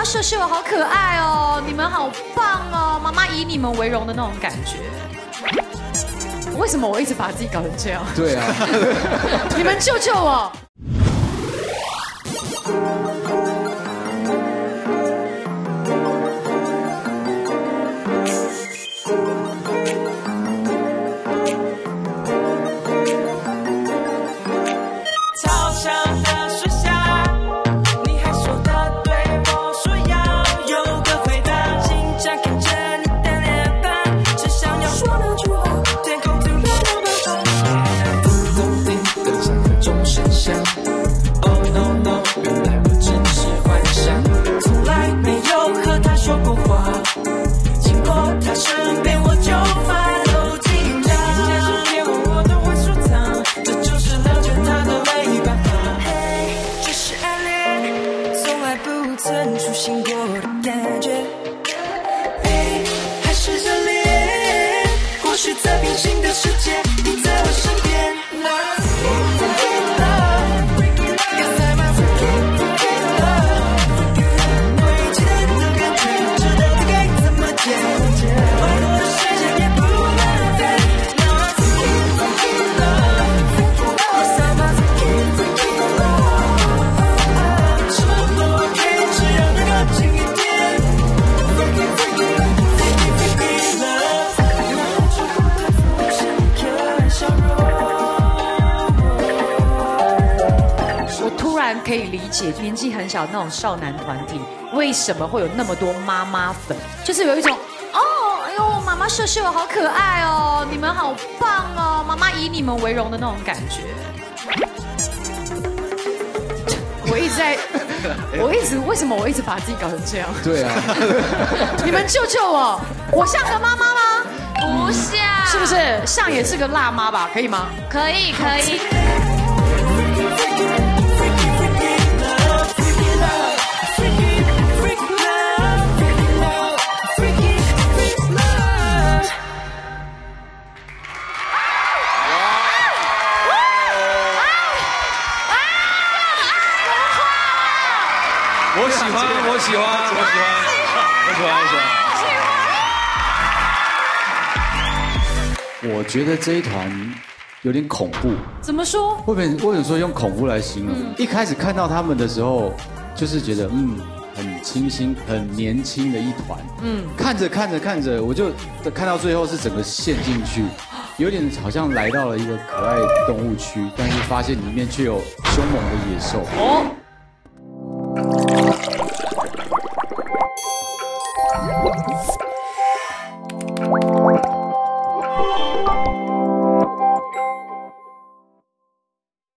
妈秀秀好可爱哦，你们好棒哦，妈妈以你们为荣的那种感觉。为什么我一直把自己搞成这样？ 对啊， 你们救救我！可以理解年纪很小那种少男团体为什么会有那么多妈妈粉，就是有一种哦，哎呦，妈妈秀秀好可爱哦，你们好棒哦，妈妈以你们为荣的那种感觉。为什么我一直把自己搞成这样？ 对啊， 你们救救我！我像个妈妈吗？不像，是不是？像也是个辣妈吧？可以吗？可以，可以。 我喜欢。 我觉得这一团有点恐怖。 怎么说？ 为什么说用恐怖来形容？一开始看到他们的时候，就是觉得很清新、很年轻的一团。看着，我就看到最后是整个陷进去，有点好像来到了一个可爱动物区，但是发现里面却有凶猛的野兽。哦。